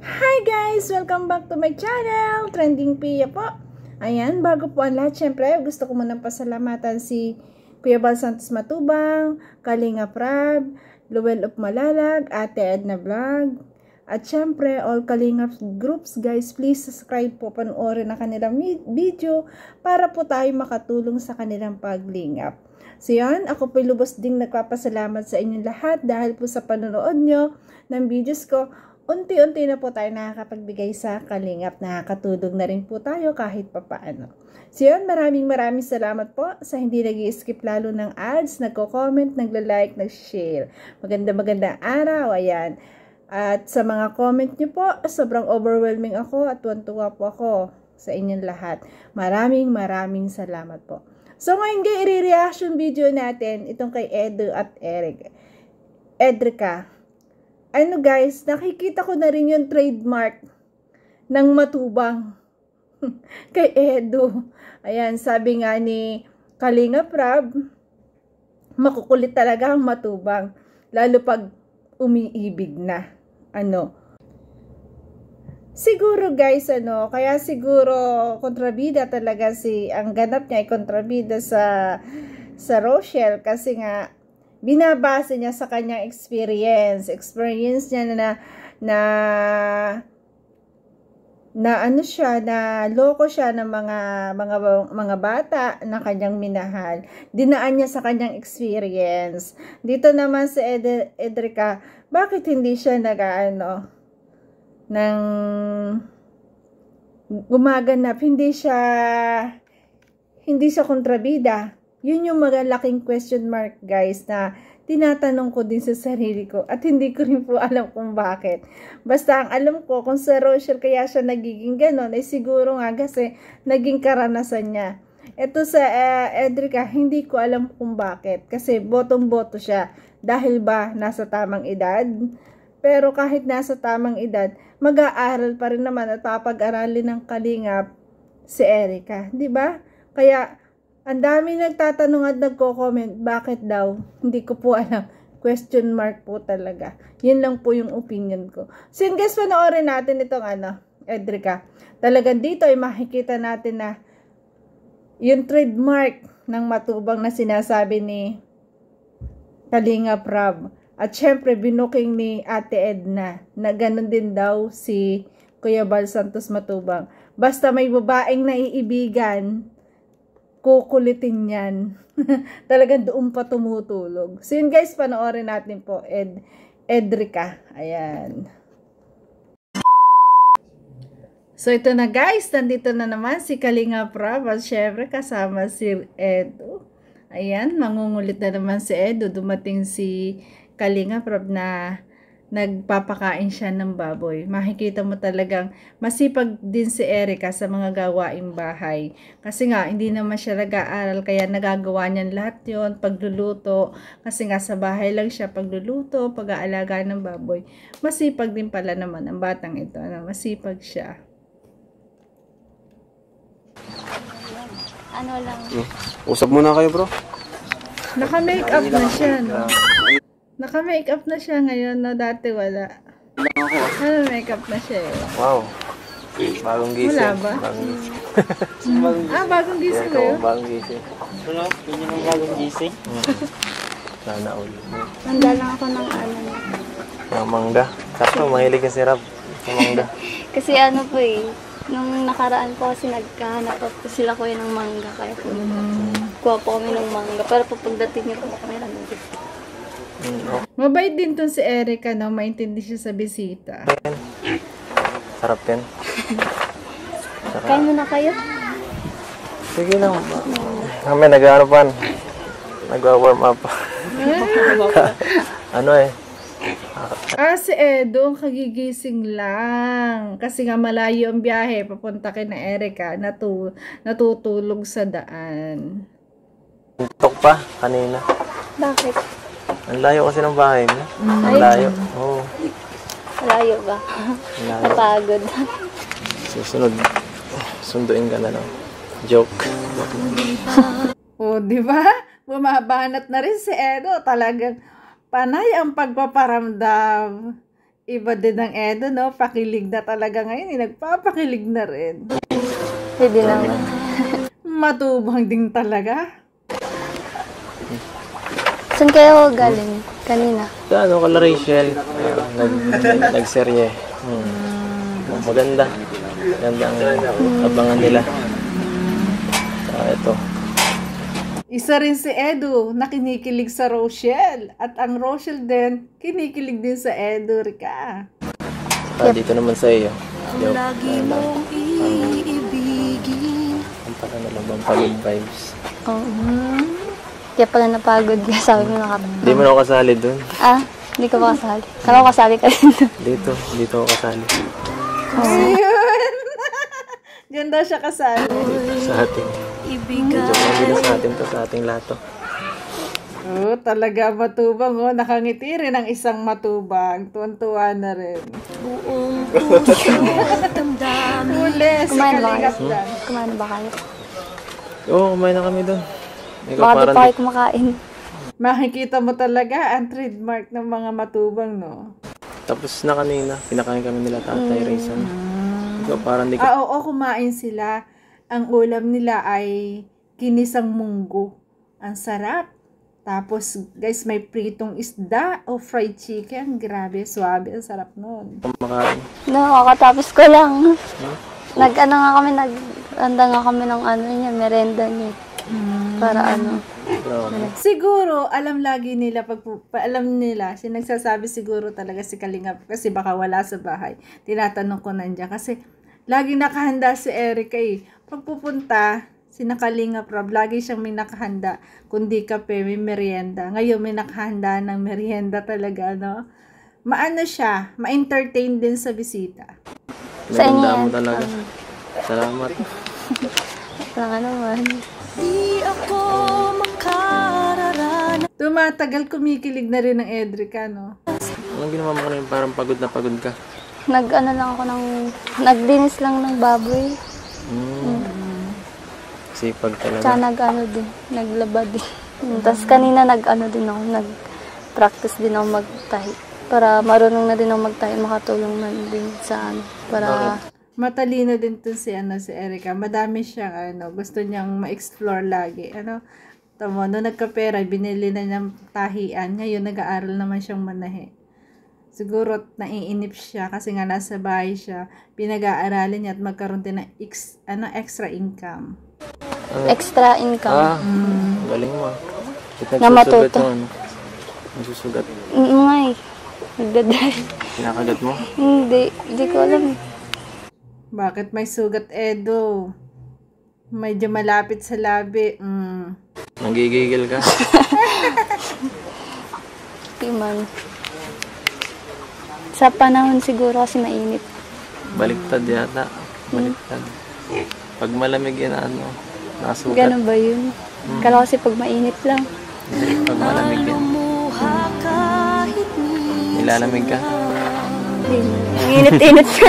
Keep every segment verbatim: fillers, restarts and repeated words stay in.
Hi guys! Welcome back to my channel! Trending Pia po. Ayan, bago po ang lahat, syempre, gusto ko munang pasalamatan si Kuya Bal Santos Matubang, Kalingap Rab, Luwel of Malalag, Ate Edna Vlog, at syempre, all Kalingap groups, guys, please subscribe po, panoorin na kanilang video para po tayo makatulong sa kanilang paglingap. So yan, ako po lubos ding nagpapasalamat sa inyong lahat dahil po sa panonood nyo ng videos ko. Unti-unti na po tayo nakakapagbigay sa kalingap. Nakakatulong na rin po tayo kahit papaano. So yun, maraming maraming salamat po sa hindi nag-i-skip lalo ng ads, nagko-comment, nagla-like, nag-share. Maganda magandang araw, ayan. At sa mga comment nyo po, sobrang overwhelming ako at tuwan-tuwa po ako sa inyong lahat. Maraming maraming salamat po. So ngayon guys, i-reaction video natin itong kay Edu at Eric. Ed-Rica. Ano guys, nakikita ko na rin yung trademark ng Matubang kay Edu. Ayan, sabi nga ni Kalingap Rab, makukulit talaga ang Matubang. Lalo pag umiibig na. Ano? Siguro guys, ano, kaya siguro kontrabida talaga si, ang ganap niya ay kontrabida sa, sa Rochelle kasi nga, binabase niya sa kanyang experience. Experience niya na, na, na ano siya, na loko siya ng mga, mga, mga bata na kanyang minahal. Dinaan niya sa kanyang experience. Dito naman si Ed, Ed-Rica, bakit hindi siya nag-ano, ng gumaganap, hindi siya, hindi siya kontrabida. Yun yung magalaking question mark guys na tinatanong ko din sa sarili ko at hindi ko rin po alam kung bakit. Basta ang alam ko kung sa Rochelle kaya siya nagiging ganon ay siguro nga kasi naging karanasan niya. Ito sa uh, Ed-Rica, hindi ko alam kung bakit kasi botong-boto siya dahil ba nasa tamang edad. Pero kahit nasa tamang edad, mag-aaral pa rin naman at papag-aralin ng kalingap si Erica, di ba? Kaya ang dami nagtatanong at nagko-comment, bakit daw? Hindi ko po alam. Question mark po talaga. Yun lang po yung opinion ko. So yun guys, panoorin natin itong ano, Ed-Rica. Talagang dito ay makikita natin na yung trademark ng Matubang na sinasabi ni Kalingap Rab. At syempre, binuking ni Ate Edna na ganun din daw si Kuya Bal Santos Matubang. Basta may babaeng naiibigan, kukulitin yan. Talagang doon pa tumutulog. So yun guys, panoorin natin po Ed, Ed-Rica. Ayan. So ito na guys, nandito na naman si Kalingap Rab at syempre kasama si Edu. Ayan, mangungulit na naman si Edu. Dumating si Kalingap Rab na nagpapakain siya ng baboy. Makikita mo talagang masipag din si Erica sa mga gawaing bahay. Kasi nga, hindi naman siya nag-aaral, kaya nagagawa niyan lahat yon, pagluluto. Kasi nga sa bahay lang siya pagluluto, pag-aalaga ng baboy. Masipag din pala naman ang batang ito. Ano? Masipag siya. Ano lang. Usap muna kayo bro. Naka-make up na siya, no? Naka-make up na siya ngayon, no? Dati wala. Ano, make up na siya eh. Wow. Bagong gising. Wala ba? Bagong gising. Ah, bagong gising ba yun? Bagong gising. Ano? Yun yung bagong gising? Sana ulit. Handa lang ako ng ano. Mga mangga. Sakto, mahilig ka si Rab. Sa mangga. Kasi ano po eh, nung nakaraan po kasi nagkahanap po sila ko ng mangga. Kaya po, mm. kuha po kami ng mangga. Pero po pagdating niyo po kami lang dito. Mabait din to si Erica, no? Maintindi siya sa bisita. Sarap yan. Sarap. Kain muna kayo? Sige lang. Kami nag-ano pa. Nag-warm up. Ano eh. Ah, si Edo, ang kagigising lang. Kasi nga malayo ang biyahe, papunta kay na Erica, natu natutulog sa daan. Tok pa, kanina. Bakit? Ang layo kasi ng bahay mo. Mm. Ang layo. Oo. Oh. Malayo ba? Layo. Napagod. Susunod. Sunduin ka na lang. Joke. O, di ba? Bumabanat na rin si Edo. Talagang panay ang pagpaparamdam. Iba din ang Edo, no? Pakilig na talaga ngayon. Eh. Nagpapakilig na rin. Pwede naman. Matubang din talaga. Saan kayo galing kanina? Sa ano, kala Rachel, uh, nag, nagserye. Hmm. Maganda. Maganda ang abangan nila. Uh, ito. Isa rin si Edu na kinikilig sa Rochelle. At ang Rochelle din, kinikilig din sa Ed-Rica. Saka dito naman sa iyo. Yung, lagi mong iibigin. Ang pala na lang bang pagod vibes. Oo. Oh. Kaya pala napagod ka. Sabi mo nakap... Hindi mo na ako kasali dun. Ah, hindi ka ba kasali? Saan ako kasali ka rin dun? Dito, dito ako kasali. Ayun! Diyan daw siya kasali. Dito sa ating. Medyo mabila sa atin to, sa ating lahat to. Oh, talaga matubang. Oh. Nakangiti rin ang isang matubang. Tuwan-tuwa na rin. Buong puso damdamin. Uli, si Kalingap Rab. Kumain ba kayo? Oo, kumain na kami dun. Baka di pa kayo kumakain. Makikita mo talaga ang trademark ng mga matubang, no? Tapos na kanina, pinakain kami nila Tatay mm. Raisan. Ikaw parang di ka... Ah, oo, kumain sila. Ang ulam nila ay kinisang munggo. Ang sarap. Tapos, guys, may pritong isda o fried chicken. Grabe, suabe. Ang sarap nun. Kumakain. No, kakatapos ko lang. Hmm? Nag-ano nga kami, nag-anda nga kami ng ano niya, merenda niya. Hmm. Para ano. Siguro, alam lagi nila, pag alam nila, sinagsasabi siguro talaga si Kalingap, kasi baka wala sa bahay. Tinatanong ko nandiyan. Kasi, lagi nakahanda si Ed-Rica eh. Pag pupunta, si Kalingap Rab, lagi siyang may nakahanda. Kundi kape, may merienda. Ngayon, may nakahanda ng merienda talaga, no? Maano siya, ma-entertain din sa bisita. Sa inyo yan. Mo talaga. Um, Salamat. Wala naman. Di ako makararana. Tumatagal kumikilig na rin ng Ed-Rica, no? Anong ginawa mo kanina? Parang pagod na pagod ka. Nag-ano lang ako ng... Nagdinis lang ng baboy. Mm. Mm. Sipag talaga. Tsaka nag-ano din. Naglaba din. Mm. Tapos kanina nag-ano din ako. Nag-practice din ako mag-tahi. Para marunong na din ako mag-tahi. Makatulong na din sa ano. Para... Okay. Matalino din to si, ano, si Ed-Rica. Madami siyang, ano, gusto niyang ma-explore lagi. Ano, tamo, no nagkapera, binili na niyang tahian. Ngayon, nag-aaral naman siyang manahe. Siguro, naiinip siya kasi nga nasa bahay siya. Pinag-aaralin niya at magkaroon din ng ex, ano, extra income. Uh, extra income? Ah, mm. Galing mo. Na matuto. Ano? Nasusugat. Ngay. Nagdaday. Kinakagat mo? Hindi. Hindi ko alam. Bakit may sugat, Edo? Medyo malapit sa labi. Mm. Nanggigigil ka? Timan. Sa panahon siguro kasi mainit. Baliktad yata. Baliktad. Hmm. Pag malamig yan, ano, nasugat. Ganun ba yun? Hmm. Kala kasi pag mainit lang. Pag malamig yan. Nilalamig ka? Ang init-init ka.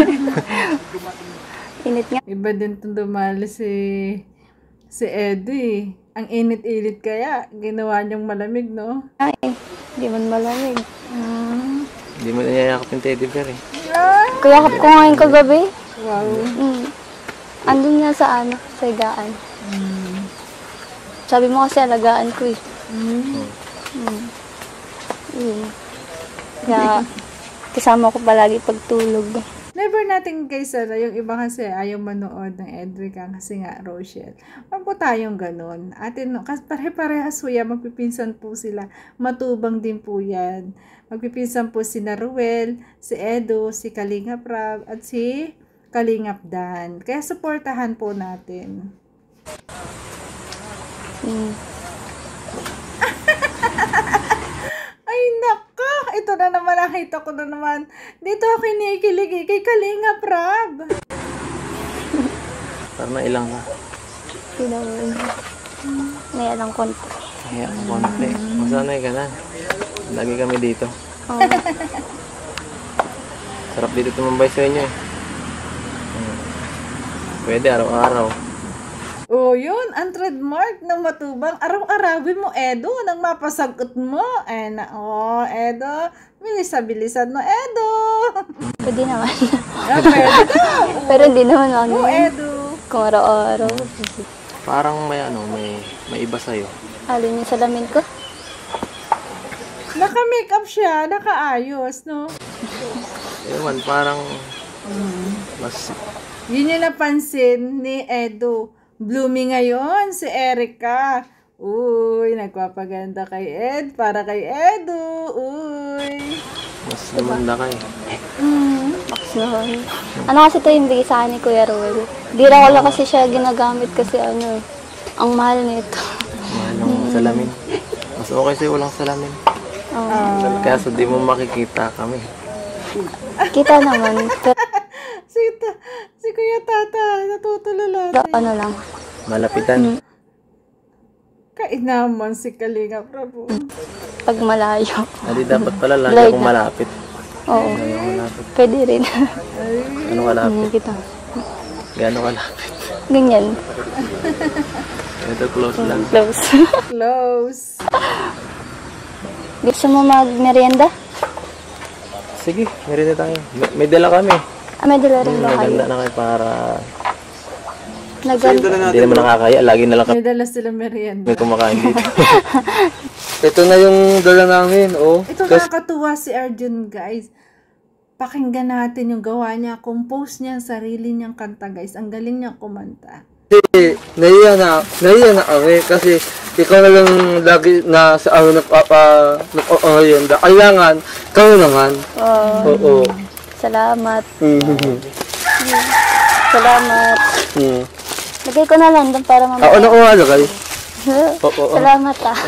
Init nga. Iba din itong dumali si si Edo eh. Ang init-init kaya, ginawa niyang malamig, no? Ay, hindi man malamig. Hmm. Hindi mo niyayakap yung teddy bear eh. Kuyakap ko ngayon kagabi. Wow. Mm. Andun nga sa ano, sa higaan. Mm. Sabi mo kasi alagaan ko eh. Mm. Mm. Mm. Kaya, kasama ko palagi pagtulog. Never natin guys, ano, yung iba kasi ayaw manood ng Ed-Rica kasi nga Rochelle. Wag po tayong ganun. Atin, kasi pare-parehas po yan, magpipinsan po sila. Matubang din po yan. Magpipinsan po si Ruel, si Edo, si Kalingap Rab, at si Kalingap Dan. Kaya supportahan po natin. Mm. Ay, naka! Ito na naman, nakita ko na naman. Dito ako kinikilig eh, kay Kalingap Rab. Parang ilang ka. Pinawin. May alang konti. Kaya ang konti. Masanay ka na. Lagi kami dito. Oh. Sarap dito tumambay sa inyo eh. Hmm. Pwede araw-araw. Oh, yun, ang trademark ng Matubang. Araw-arawin mo, Edo, nang mapasagot mo. Eh, na, oh, Edo, bilisa-bilisan mo, Edo. Pwede naman. Ah, pwede daw. Pero hindi naman ano Oh, yun. Edo. Kung araw-araw. Parang may ano, may, may iba sa'yo. Alin yung salamin ko? Naka-makeup siya, nakaayos, no? Ewan, parang mas Yun yung napansin ni Edo. Blooming ngayon si Ed-Rica. Uy, nagpapaganda kay Ed para kay Edo. Uy. mas namanda ka eh. Mm. Sorry. Ano kasi ito yung bigay sa akin ni Kuya Roel. Di raw wala kasi siya ginagamit kasi ano, ang mahal nito. Mahal ng salamin. Mas okay sa'yo walang salamin. Oh. Kaya sa di mo makikita kami. Kita naman. Pero Si, ta, si Kuya Tata, natutulala. ano lang. Malapitan. Kainaman si Kalingap Rab. Pag malayo. Hindi dapat pala lagi Light akong na. malapit. Oo. Lagi akong malapit. Pwede rin. Ano kalapit? Hmm, kita. Gano'ng kalapit? Ganyan. Ito close lang. Close. Close. Gusto mo mag-merienda? Sige, meron na tayo. May, may dala kami. Ah, may dala rin ba kayo? Maganda na kayo para Naganda. hindi naman nakakaya. Lagi na lang kami May dala sila merienda. may kumakain dito. Ito na yung dala namin, oh. Ito nakakatuwa si Aljun, guys. Pakinggan natin yung gawa niya. Compose niya ang sarili niyang kanta, guys. Ang galing niya kumanta. Kasi nahiya na, nahiya na kami kasi ikaw na lang lagi na sa ano nagpapa, nag-orienda. Kailangan, kayo naman. Oh, Oo. salamat. Mhm. Salamat. Mm. Lagay ko na lang doon para Ako mamaya. na kumalagay. Oo. Salamat ah.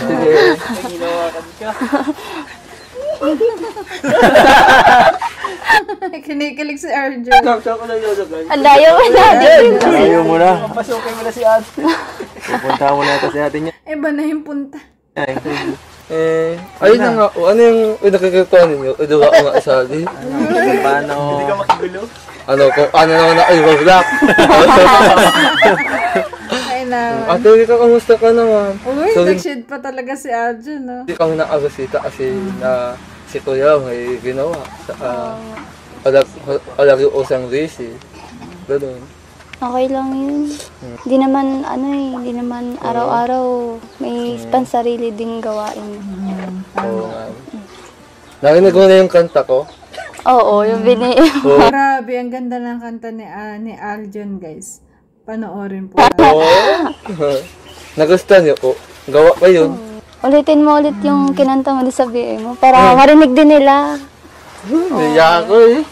Kinikilig si Aljun. Ang layo mo na. Ayaw mo na. Pasukin mo na si ate. Pupunta mo na ito si ate niya. Eh, ba na yung punta? Ay, Eh, ayun na nga, oh. Ano yung yung nakikita ninyo? Ito ako nga isali. paano? Hindi ka makigulo? Ano, kung ano naman na, ay, wag Ay na. Ate, Rika, kamusta ka naman? Uy, Sorry. nag-shade pa talaga si Aljun, no? Hindi kami nakabasita kasi na si Kuya may ginawa sa uh, alag, alag yung usang race eh. Ganun. Okay lang yun. Hindi naman, ano eh, hindi naman araw-araw may pansarili ding gawain. Oo nga. Narinig mo na yung kanta ko? Oo, yung bini... Grabe, ang ganda ng kanta ni, ah, ni Aljun, guys. Panoorin po. Oo. Nagustuhan niyo po. Gawa pa yun. Ulitin mo ulit yung kinanta mo di sa B M mo para marinig din nila. Naiya ako eh.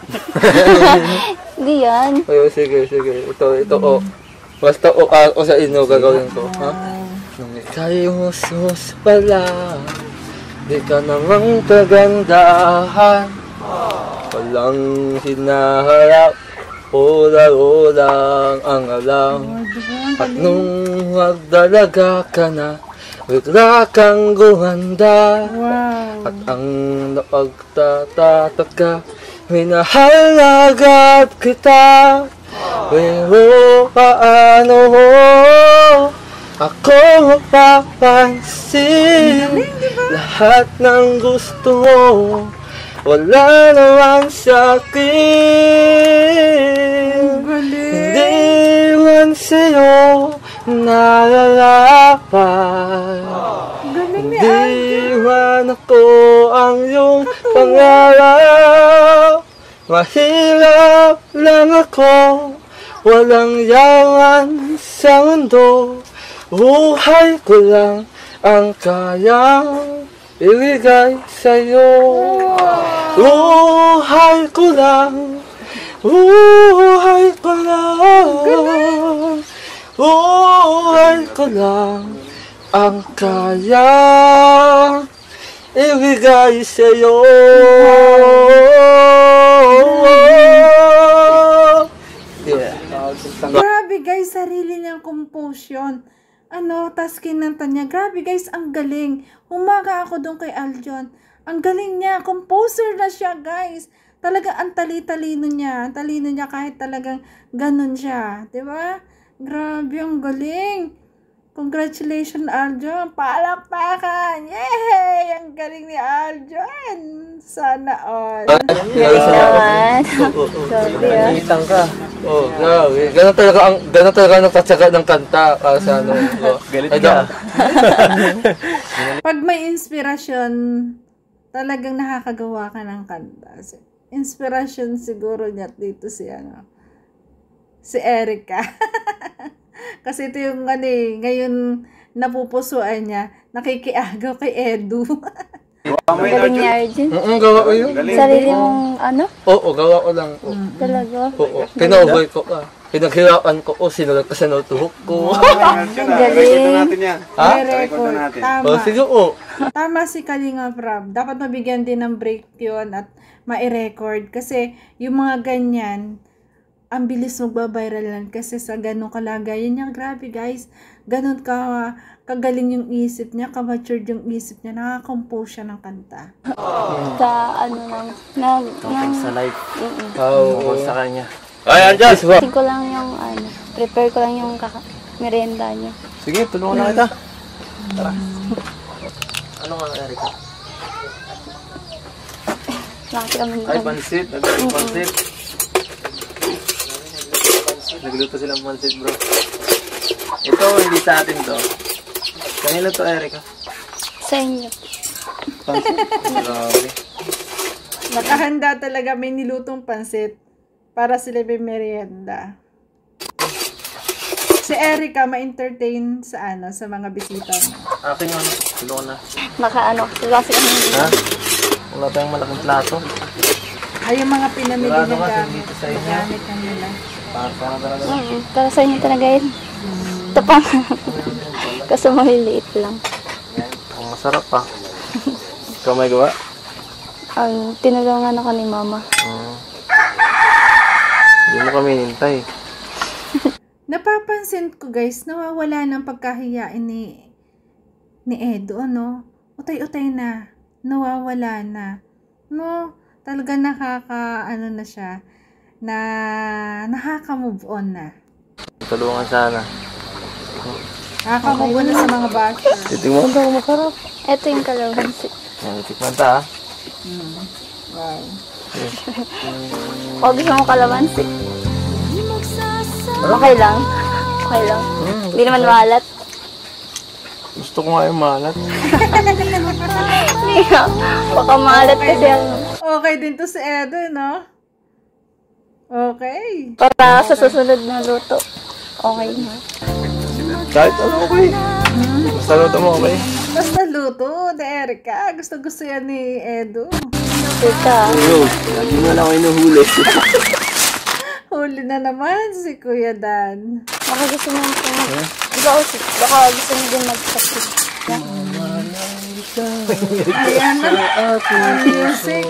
Hindi yan. Ayun, sige, sige. Ito, ito, oh. Basta, oh, ah, o sa inyo gagawin ko. Ha? Nung ika'y husus pala, di ka namang kagandahan. Walang hinaharap, ulang-ulang ang alam. At nung magdalaga ka na, bigla kang gumanda. Wow. At ang napagtatataka, minahal agad kita. Pero paano ako mapapansin lahat ng gusto mo, wala naman sa'kin. Hindi man sa'yo nalalapan. Hindi man ako ang iyong pangarap. Mahirap lang ako, walang yaman sa mundo. Buhay ko lang ang kayang ibigay sa'yo. Buhay ko lang, buhay ko lang, buhay ko lang ang kayang ibigay sa'yo. Yeah. Grabe, guys, sarili niyang composition. Ano, tas kinanta niya. Grabe, guys, ang galing. Humaga ako doon kay Aljun. Ang galing niya. Composer na siya, guys. Talaga ang tali-talino niya. Ang talino niya kahit talagang ganun siya. Diba? Grabe, ang galing. Congratulations, Aljun. Palakpakan. Yay! Ang galing ni Aljun. Sana all. Galing naman. Grabe ah. Nakikitang ka. Oh, grabe. Ganun talaga ang ganun talaga ang nagtatsaga ng kanta para sa ano. Oh, Galit ka. Pag may inspirasyon, talagang nakakagawa ka ng kanta. Inspirasyon siguro niya dito si ano, si Ed-Rica. Kasi ito yung ano eh, ngayon napupusuan niya, nakikiagaw kay Edu. Ang galing ni Arjun. Oo, gawa ko yun. Sarili mong ano? Oo, gawa ko lang. Oo. Talaga. Oo, kinobay ko ka. Pinaghirapan ko, oh, sinulat ko sa notebook ko. Ang galing. Ha? Record. Tama. Oh, sige, oh. Tama si Kalingap Rab. Dapat mabigyan din ng break yun at ma-record. Kasi yung mga ganyan, ang bilis magbabiral lang kasi sa ganong kalagayan niya. Grabe guys, ganon ka, kagaling yung isip niya, ka-matured yung isip niya, nakaka-compose siya ng kanta. Sa ano lang, nag, Tungkol sa life. Oo. Tungkol sa kanya. Ay, andyan! Kasi ko lang yung ano, prepare ko lang yung kaka merienda niya. Sige, tulungan na kita. Tara. Ano nga, Ed-Rica? Nakati kami Ay, nito. pansit. Nagluto pansit. Nagluto silang pansit, bro. Ito, hindi sa atin to. Kanila to, Ed-Rica. Sa inyo. Pansit. Grabe. Nakahanda talaga, may nilutong pansit para sila may merienda. Si Ed-Rica ma-entertain sa ano, sa mga bisita mo. Akin yung ano, tulungan na. Naka ano, kasi kami Ha? Wala tayong malaking plato. Ay, yung mga pinamili Sigurado ng ka, gamit, dito sa inyo. gamit na nila. Para para talaga. Mm, para sa inyo talaga yun. Ito pa. Kasi maliliit lang. Ang masarap pa. Ikaw may gawa? Ang tinulungan ako ni Mama. Hmm. Hindi mo kami nintay. Napapansin ko guys, nawawala ng pagkahiyain ni ni Edo, ano? Utay-utay na. Nawawala na. No, talaga nakaka, ano na siya, na nakaka-move on na. Tulungan sana. Nakaka-move on na sa mga basher. Titingnan mo kung masarap. Ito yung kalamansi. Yan, tikman ta ha. Wow. O gusto mo kalamansi? Okay lang. Okay lang. Hindi naman mahalat. Gusto ko nga yung malat. Hindi nga. Baka mahalat kasi ano. Okay din to si Edo, no? Okay. Para sa susunod na luto. Okay na. Kahit ano okay. Basta luto mo okay. Basta luto, de Ed-Rica. Gusto-gusto yan ni Edo. Teka. Yo, lagi mo lang ako inuhuli. Huli na naman si Kuya Dan. Baka gusto mo yung Baka, baka gusto mo din mag-practice. Yeah. Ayan na. Ang music.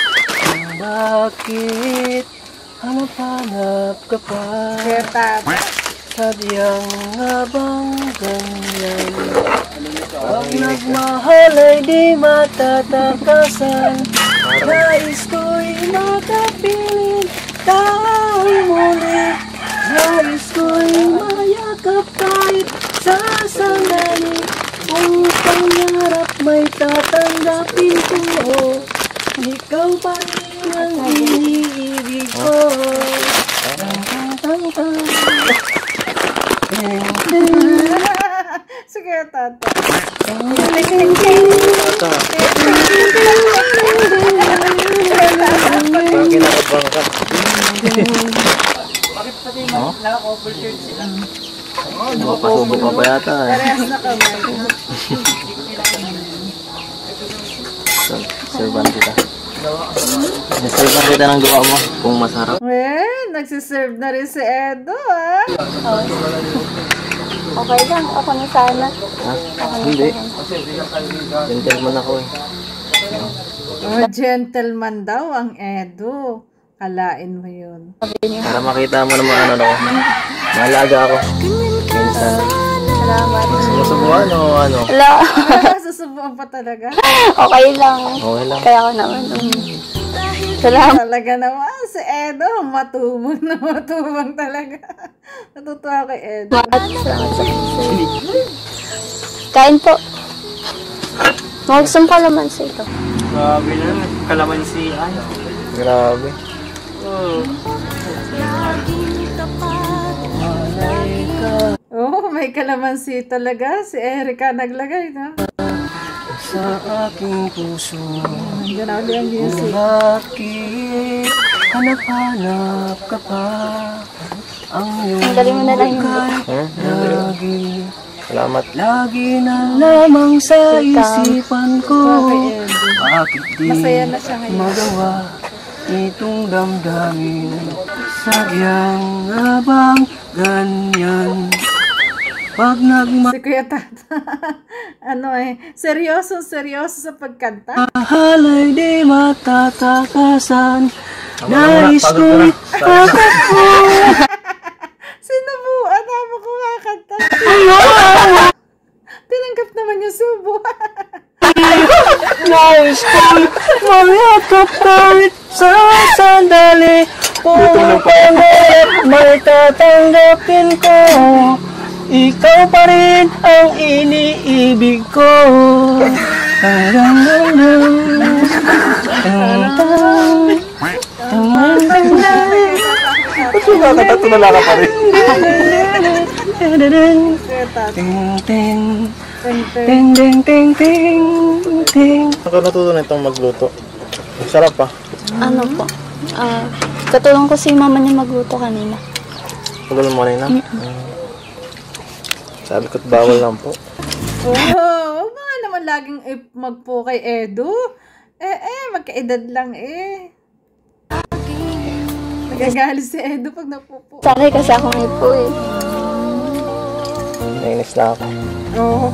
Bakit hanapanap ka pa? Kaya tata. Sadyang nga bang ganyan? Ang nagmahal ay di matatakasan. Nais ko'y makapiling tao'y muli. Nais ko'y mayakap kahit sa sandali. Ang pangarap may tatanggapin ko. Ikaw pa rin ang iniibig ko. Sige, tata. Parang kinakabang ka. Bakit pati naka-cover shirt sila? Makapasubok ka pa yata eh. Parehas na kamay. Servan kita. Servan kita ng gawa mo kung masarap. Well, nagsiserve na rin si Edo, ah. Okay lang. Ako na sana. Ha? Hindi. Gentleman ako eh. Oh, gentleman daw ang Edo. Kalain mo yun. Para makita mo naman ano no. Malaga ako. Minsan. Salamat. Sumusubuan o ano? Wala. Susubuan pa talaga. Okay lang. Okay lang. Kaya ako naman. Um, Salamat. Talaga naman, si Edo, matubang na matubang talaga. Natutuwa kay Edo. Salamat sa pagsinig. Kain po. Magsang kalamansi ito. Grabe na, kalamansi. Grabe. Oh, may kalamansi talaga. Si Ed-Rica naglagay, no? Sa aking puso, Grabe ang music. bakit hanap-hanap ka pa? Ang iyong Ang galing mo na lang yung lagi, salamat. Lagi na lamang sa isipan ko. Bakit di Masaya na siya ngayon. magawa itong damdamin? Sadyang nga bang ganyan? Pag nagma Si Kuya Tata, ano eh, seryoso, seryoso sa pagkanta. Mahalay di matatakasan. Nais ko'y tatakbo. Sinubuan na mo kumakanta. Tinanggap naman yung subo. Nais ko'y mayakap kahit sa sandali. Kung pangarap may tatanggapin ko, ikaw pa rin ang iniibig ko. Ba't yung nakakata, tulala ka pa rin? Ting, ting, ting, ting, ting, ting, ting. Ako natutunan itong magluto. Sarap pa. ano po. Ah, katulong ko si mama niya magluto kanina. Tulala mo kanina? Sabi ko't bawal lang po. Oo, huwag mo nga naman laging i- magpo kay Edo. Eh, eh, magkaedad lang eh. Nagagalit si Edo pag napupo. Sanay kasi akong ipo eh. Nainis na ako. Oo.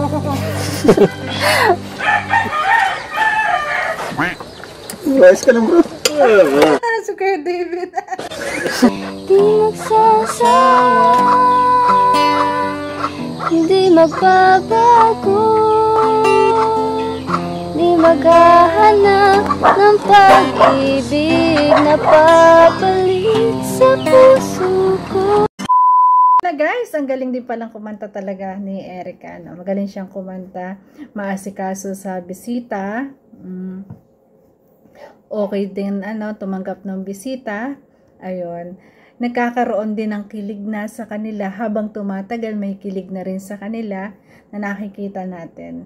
Guys ka lang bro. Ah, si Kuya David. Di magsasawa, hindi magbabago, di maghahanap ng pag-ibig na papalik sa puso ko. Na guys, ang galing din palang kumanta talaga ni Ed-Rica, no? Magaling siyang kumanta, maasikaso sa bisita. Mm. Okay din ano, tumanggap ng bisita. Ayun. Nagkakaroon din ng kilig na sa kanila habang tumatagal, may kilig na rin sa kanila na nakikita natin.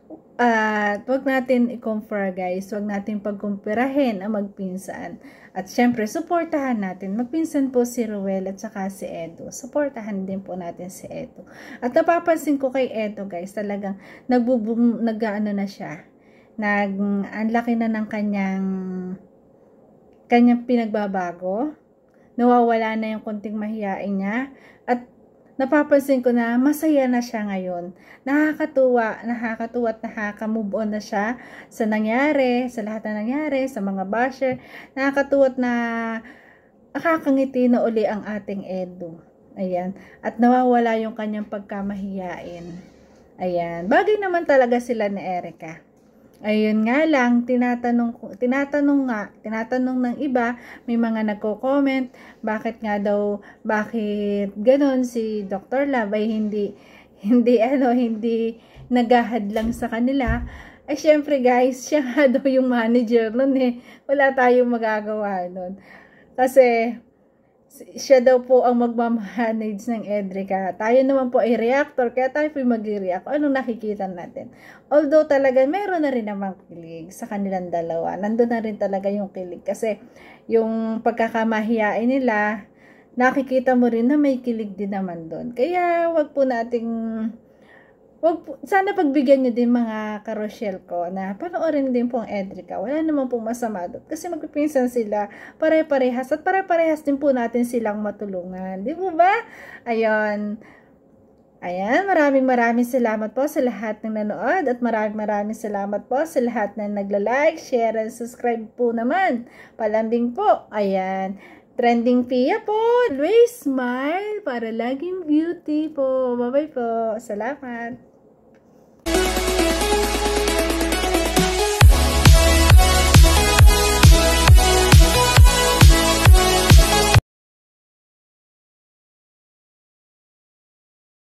At wag natin i-compare guys, wag natin pagkumpirahin ang magpinsan. At syempre, suportahan natin. Magpinsan po si Ruel at saka si Edo. Suportahan din po natin si Edo. At napapansin ko kay Edo guys, talagang nagbubum, nag-ano na siya. Nag, ang laki na ng kanyang, kanyang pinagbabago. Nawawala na yung konting mahiyain niya. At napapansin ko na masaya na siya ngayon. Nakakatuwa, nakakatuwa at nakaka-move on na siya sa nangyari, sa lahat na nangyari, sa mga basher. Nakakatuwa at na nakakangiti na uli ang ating Edo. Ayan. At nawawala yung kanyang pagkamahiyain. Ayan. Bagay naman talaga sila ni Ed-Rica. Ayun nga lang, tinatanong, tinatanong nga, tinatanong ng iba, may mga nagko-comment, bakit nga daw, bakit ganon si Doctor Love ay hindi, hindi ano, hindi naghahadlang sa kanila. Ay syempre guys, siya nga daw yung manager nun eh, wala tayong magagawa nun. Kasi, siya daw po ang magmamanage ng Ed-Rica. Tayo naman po ay reactor, kaya tayo po mag-react. Anong nakikita natin? Although talaga, meron na rin namang kilig sa kanilang dalawa. Nandun na rin talaga yung kilig. Kasi yung pagkakamahiyain nila, nakikita mo rin na may kilig din naman doon. Kaya wag po nating, wag po, sana pagbigyan nyo din mga karosyel ko na panoorin din po ang Ed-Rica. Wala naman pong masama doon. Kasi magpipinsan sila, pare-parehas at pare-parehas din po natin silang matulungan. Di po ba? Ayun. Ayan, maraming maraming salamat po sa lahat ng nanood at maraming maraming salamat po sa lahat na nagla-like, share, and subscribe po naman. Palambing po. Ayan. Trending Pia po. Always smile para laging beauty po. Bye-bye po. Salamat.